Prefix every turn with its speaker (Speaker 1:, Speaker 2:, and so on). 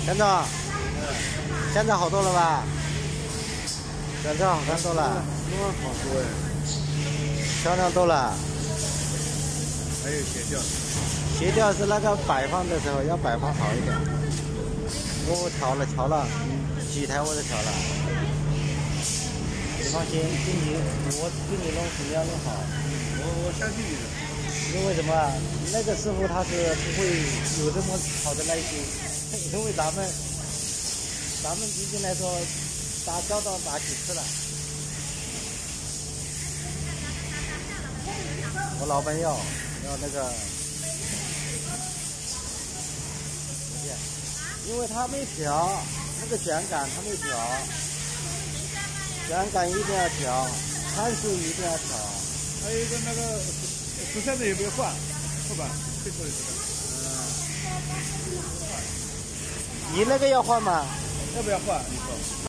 Speaker 1: 现在，现在好多了吧？现在好看多了。
Speaker 2: 好多哎，
Speaker 1: 漂亮多了。
Speaker 2: 还有斜吊。
Speaker 1: 斜吊是那个摆放的时候要摆放好一点。我调了，几台我都调了。你放心，我给你弄肯定要弄好。
Speaker 2: 我相信你的。
Speaker 1: 因为什么？那个师傅他是不会有这么好的耐心，因为咱们毕竟来说打交道打几次了。我老板要那个，因为他没调那个卷杆，他没调，卷杆一定要调，参数一定要调。
Speaker 2: 还有一个那个磁扇的也不要换，后板最多的是。
Speaker 1: 你那个要换吗？
Speaker 2: 要不要换？你说。